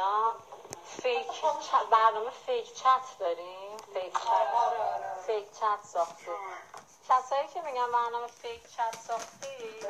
اینا برنامه فیک چت داریم. فیک چت ساختی. کسایی که میگن برنامه فیک چت ساختی،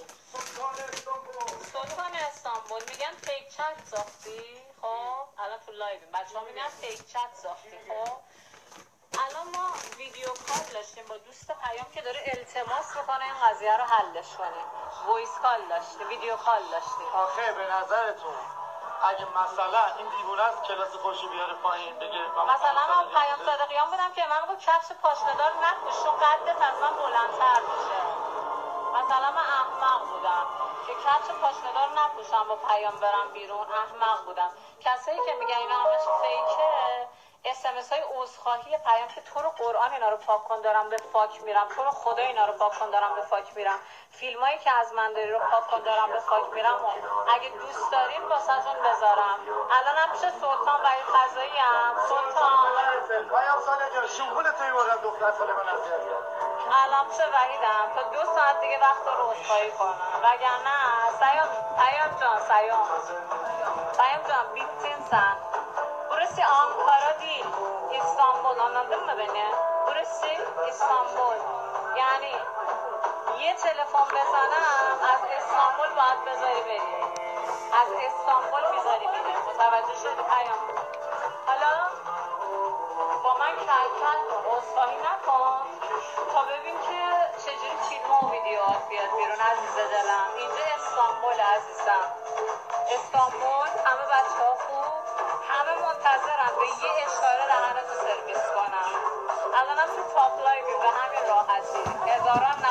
سلطان استانبول میگن فیک چت ساختی. خب الان تو لایویم، بچه‌ها میگن فیک چت ساختی. خب الان ما ویدیو کال داشتیم با دوست پیام که داره التماس میکنه این قضیه رو حلش کنه. وایس کال داشتیم، ویدیو کال داشتیم. آخه به نظرتون اگه مثلا این دیوونه از کلاس خوشی بیاره پایین بگه مثلا من پیام صادقیان بودم که من با کفش پاشنه‌دار نپوش چون قدت از من بلندتر میشه. مثلا من احمق بودم که کفش پاشنه‌دار نپوشم با پیام برم بیرون. احمق بودم. کسایی که میگن اینا همش فیکه، SMS های عذرخواهی پیام که تو رو قرآن اینا رو پاک کن دارم به فاک میرم، تو رو خدا اینا رو پاک کن دارم به فاک میرم، فیلمایی که از من داری رو پاک کن دارم به فاک میرم و اگه دوست دارین واسهتون بذارم. الانم پیش سلطان وحید قضایی ام. سلطان پیام ساله جان شوخونه توی بردم دختر ساله من اذیت کرد. الان پیش وحیدم تا 2 ساعت دیگه وقت رو عذرخواهی کنم وگرنه پیام جان bittin sen. Burası Ankara değil, İstanbul, anladın mı beni? Burası İstanbul. Yani یه تلفن بزنم از استانبول باید بذاری بری، از استانبول میذاری بری. متوجه شدی پیام؟ حالا با من کل کن، عذرخواهی نکن تا ببین که چجوری فیلم و ویدیوهات بیاد بیرون. عزیز دلم اینجا استانبول عزیزم، استانبول. همه بچه ها خوب، همه منتظرم به یه اشاره دهنتو سرویس کنم. الانم تو تاپ لایوی به همین راحتی، هزاران